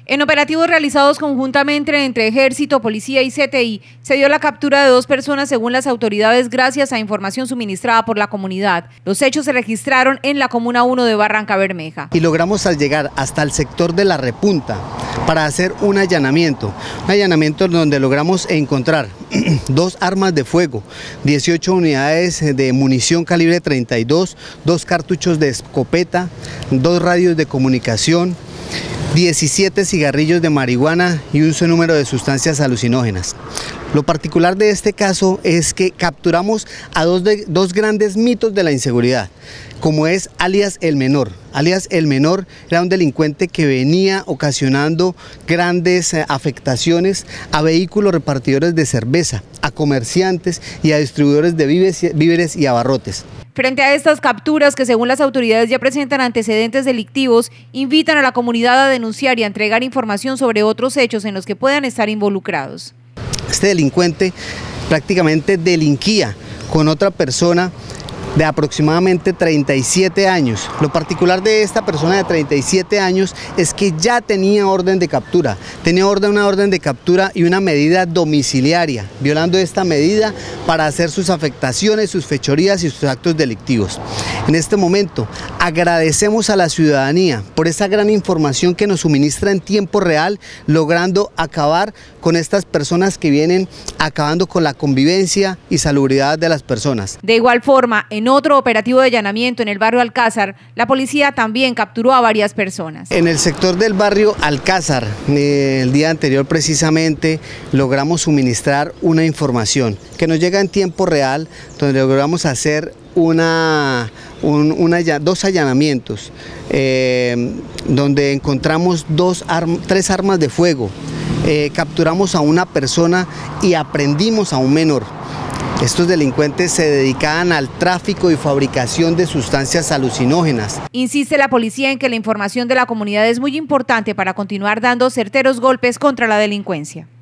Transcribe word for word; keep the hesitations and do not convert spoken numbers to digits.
En operativos realizados conjuntamente entre Ejército, Policía y C T I, se dio la captura de dos personas según las autoridades gracias a información suministrada por la comunidad. Los hechos se registraron en la Comuna uno de Barranca Bermeja. Y logramos al llegar hasta el sector de La Repunta para hacer un allanamiento, un allanamiento donde logramos encontrar dos armas de fuego, dieciocho unidades de munición calibre treinta y dos, dos cartuchos de escopeta, dos radios de comunicación, diecisiete cigarrillos de marihuana y un sinnúmero de sustancias alucinógenas. Lo particular de este caso es que capturamos a dos, de, dos grandes mitos de la inseguridad, como es alias El Menor. Alias El Menor era un delincuente que venía ocasionando grandes afectaciones a vehículos repartidores de cerveza, a comerciantes y a distribuidores de víveres y abarrotes. Frente a estas capturas, que según las autoridades ya presentan antecedentes delictivos, invitan a la comunidad a denunciar y a entregar información sobre otros hechos en los que puedan estar involucrados. Este delincuente prácticamente delinquía con otra persona de aproximadamente treinta y siete años. Lo particular de esta persona de treinta y siete años es que ya tenía orden de captura, tenía orden, una orden de captura y una medida domiciliaria, violando esta medida para hacer sus afectaciones, sus fechorías y sus actos delictivos. En este momento agradecemos a la ciudadanía por esa gran información que nos suministra en tiempo real, logrando acabar con estas personas que vienen acabando con la convivencia y salubridad de las personas. De igual forma, en otro operativo de allanamiento en el barrio Alcázar, la policía también capturó a varias personas. En el sector del barrio Alcázar, eh, el día anterior precisamente, logramos suministrar una información que nos llega en tiempo real, donde logramos hacer una, un, una, dos allanamientos, eh, donde encontramos dos arm, tres armas de fuego, eh, capturamos a una persona y aprendimos a un menor. Estos delincuentes se dedicaban al tráfico y fabricación de sustancias alucinógenas. Insiste la policía en que la información de la comunidad es muy importante para continuar dando certeros golpes contra la delincuencia.